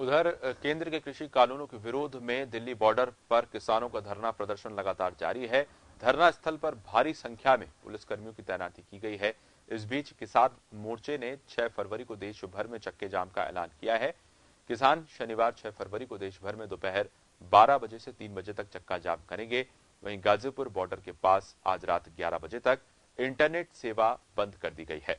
उधर केंद्र के कृषि कानूनों के विरोध में दिल्ली बॉर्डर पर किसानों का धरना प्रदर्शन लगातार जारी है। धरना स्थल पर भारी संख्या में पुलिसकर्मियों की तैनाती की गई है। इस बीच किसान मोर्चे ने 6 फरवरी को देश भर में चक्के जाम का ऐलान किया है। किसान शनिवार 6 फरवरी को देश भर में दोपहर 12 बजे से 3 बजे तक चक्का जाम करेंगे। वहीं गाजीपुर बॉर्डर के पास आज रात 11 बजे तक इंटरनेट सेवा बंद कर दी गई है।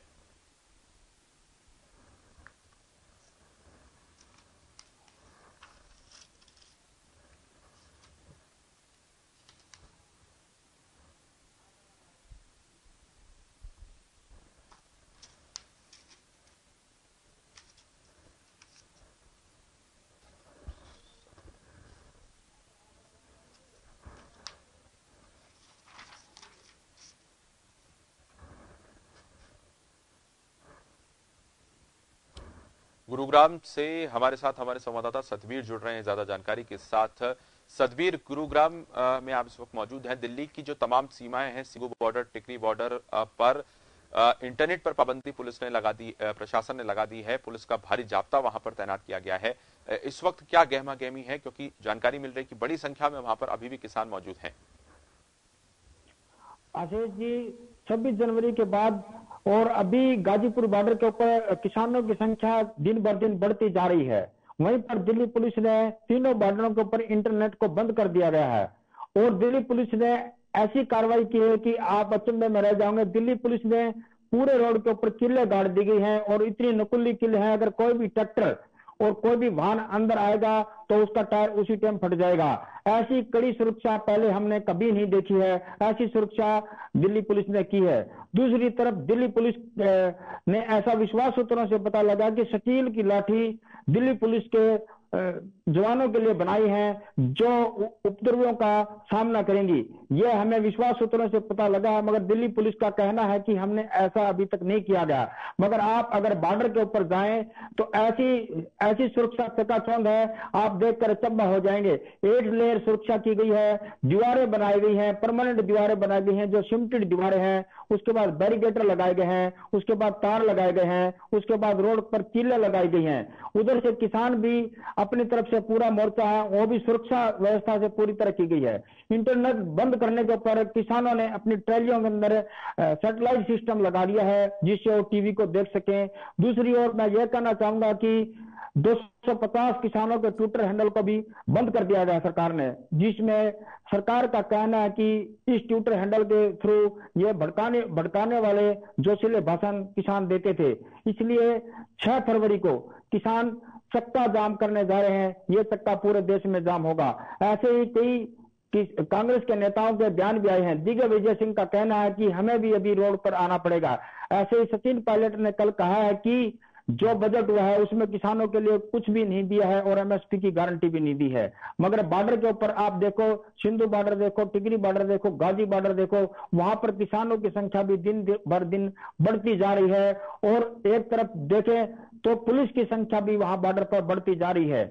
गुरुग्राम से हमारे साथ हमारे संवाददाता सतबीर जुड़ रहे हैं ज्यादा जानकारी के साथ। सतबीर, गुरुग्राम में आप इस वक्त मौजूद हैं। दिल्ली की जो तमाम सीमाएं हैं, सिंगू बॉर्डर, टिकरी बॉर्डर पर इंटरनेट पर पाबंदी पुलिस ने लगा दी, प्रशासन ने लगा दी है। पुलिस का भारी जाब्ता वहां पर तैनात किया गया है। इस वक्त क्या गहमा गहमी है, क्योंकि जानकारी मिल रही है कि बड़ी संख्या में वहां पर अभी भी किसान मौजूद हैं। आशीष जी, 26 जनवरी के बाद और अभी गाजीपुर बॉर्डर के ऊपर किसानों की संख्या दिन ब दिन बढ़ती जा रही है। वहीं पर दिल्ली पुलिस ने तीनों बॉर्डरों के ऊपर इंटरनेट को बंद कर दिया गया है और दिल्ली पुलिस ने ऐसी कार्रवाई की है कि आप अचंभे में रह जाओगे। दिल्ली पुलिस ने पूरे रोड के ऊपर किले गाड़ दी गई हैं और इतनी नकुली किले हैं, अगर कोई भी ट्रैक्टर और कोई भी वाहन अंदर आएगा तो उसका टायर उसी टाइम फट जाएगा। ऐसी कड़ी सुरक्षा पहले हमने कभी नहीं देखी है। ऐसी सुरक्षा दिल्ली पुलिस ने की है। दूसरी तरफ दिल्ली पुलिस ने ऐसा विश्वास सूत्रों से पता लगा कि स्टील की लाठी दिल्ली पुलिस के जवानों के लिए बनाई है जो उपद्रवियों का सामना करेंगी। यह हमें विश्वास सूत्रों से पता लगा है, मगर दिल्ली पुलिस का कहना है कि हमने ऐसा अभी तक नहीं किया गया। मगर आप अगर बॉर्डर के ऊपर जाएं तो ऐसी सुरक्षा चकाचौंध है, आप देखकर अचंभा हो जाएंगे। 8 लेयर सुरक्षा की गई है, दीवारें बनाई गई हैं, परमानेंट दीवारें बनाई गई हैं जो सिमेंटेड दीवारें हैं। उसके बाद बैरिकेटर लगाए गए हैं, उसके बाद तार लगाए गए हैं, उसके बाद रोड पर कीले लगाई गई हैं। उधर से किसान भी अपनी तरफ से पूरा मोर्चा है, वो भी सुरक्षा व्यवस्था से पूरी तरह की गई है। इंटरनेट बंद करने के ऊपर किसानों ने अपनी ट्रैलियों के अंदर सैटेलाइट सिस्टम लगा दिया है जिससे वो टीवी को देख सकें। दूसरी ओर मैं ये कहना चाहूंगा कि 250 किसानों के ट्विटर हैंडल को भी बंद कर दिया गया सरकार ने, जिसमें सरकार का कहना है कि इस ट्विटर हैंडल के थ्रू ये भड़काने वाले जोशीले भाषण किसान देते थे। इसलिए 6 फरवरी को किसान चक्का जाम करने जा रहे हैं। ये चक्का पूरे देश में जाम होगा। ऐसे ही कई कांग्रेस के नेताओं के बयान भी आए हैं। दिग्विजय सिंह का कहना है कि हमें भी अभी रोड पर आना पड़ेगा। ऐसे ही सचिन पायलट ने कल कहा है कि जो बजट हुआ है उसमें किसानों के लिए कुछ भी नहीं दिया है और एमएसपी की गारंटी भी नहीं दी है। मगर बॉर्डर के ऊपर आप देखो, सिंधु बॉर्डर देखो, टिकरी बॉर्डर देखो, गाजी बॉर्डर देखो, वहां पर किसानों की संख्या भी दिन भर दिन बढ़ती जा रही है। और एक तरफ देखें तो पुलिस की संख्या भी वहां बॉर्डर पर बढ़ती जा रही है।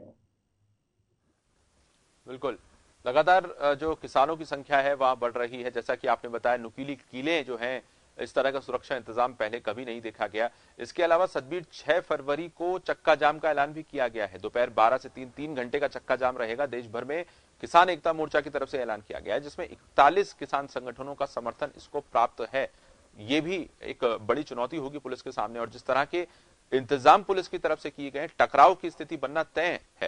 बिल्कुल, लगातार जो किसानों की संख्या है वहां बढ़ रही है। जैसा कि आपने बताया, नुकीली कीलें जो हैं, इस तरह का सुरक्षा इंतजाम पहले कभी नहीं देखा गया। इसके अलावा सतबीर, 6 फरवरी को चक्का जाम का ऐलान भी किया गया है। दोपहर 12 से 3 घंटे का चक्का जाम रहेगा। देश भर में किसान एकता मोर्चा की तरफ से ऐलान किया गया है, जिसमें 41 किसान संगठनों का समर्थन इसको प्राप्त है। ये भी एक बड़ी चुनौती होगी पुलिस के सामने, और जिस तरह के इंतजाम पुलिस की तरफ से किए गए, टकराव की स्थिति बनना तय है।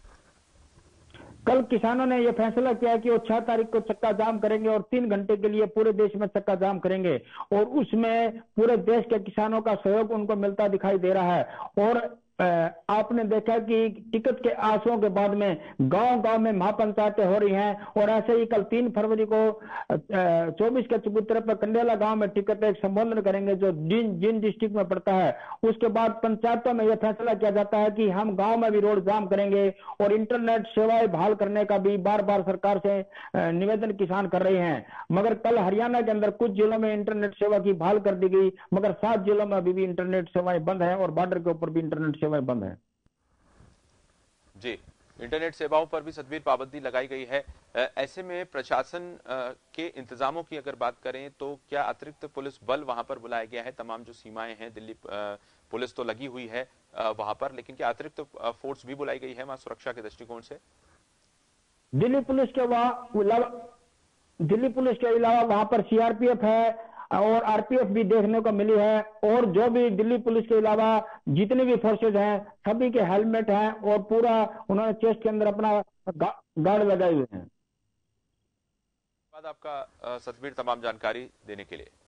कल किसानों ने यह फैसला किया कि वो 6 तारीख को चक्का जाम करेंगे और 3 घंटे के लिए पूरे देश में चक्का जाम करेंगे और उसमें पूरे देश के किसानों का सहयोग उनको मिलता दिखाई दे रहा है। और आपने देखा कि टिकट के आंसुओं के बाद में गांव-गांव में महापंचायतें हो रही हैं। और ऐसे ही कल 3 फरवरी को 24 के चबूतरे पर कंडेला गांव में टिकट एक संबोधन करेंगे जो जिन डिस्ट्रिक्ट में पड़ता है। उसके बाद पंचायतों में यह फैसला किया जाता है कि हम गांव में भी रोड जाम करेंगे और इंटरनेट सेवाएं बहाल करने का भी बार बार सरकार से निवेदन किसान कर रहे हैं। मगर कल हरियाणा के अंदर कुछ जिलों में इंटरनेट सेवा की बहाल कर दी गई, मगर 7 जिलों में अभी भी इंटरनेट सेवाएं बंद है और बॉर्डर के ऊपर भी इंटरनेट सेवाएं बंद है। जी, इंटरनेट सेवाओं पर भी सतबीर पाबंदी लगाई गई है। ऐसे में प्रशासन के इंतजामों की अगर बात करें तो क्या अतिरिक्त पुलिस बल वहां पर बुलाया गया है? तमाम जो सीमाएं हैं, दिल्ली पुलिस तो लगी हुई है, वहां पर, लेकिन क्या अतिरिक्त फोर्स भी बुलाई गई है वहां सुरक्षा के दृष्टिकोण से? दिल्ली पुलिस के अलावा वहां पर सीआरपीएफ है और आरपीएफ भी देखने को मिली है। और जो भी दिल्ली पुलिस के अलावा जितने भी फोर्सेज हैं सभी के हेलमेट हैं और पूरा उन्होंने चेस्ट के अंदर अपना गार्ड लगाए हुए हैं। धन्यवाद आपका सतबीर, तमाम जानकारी देने के लिए।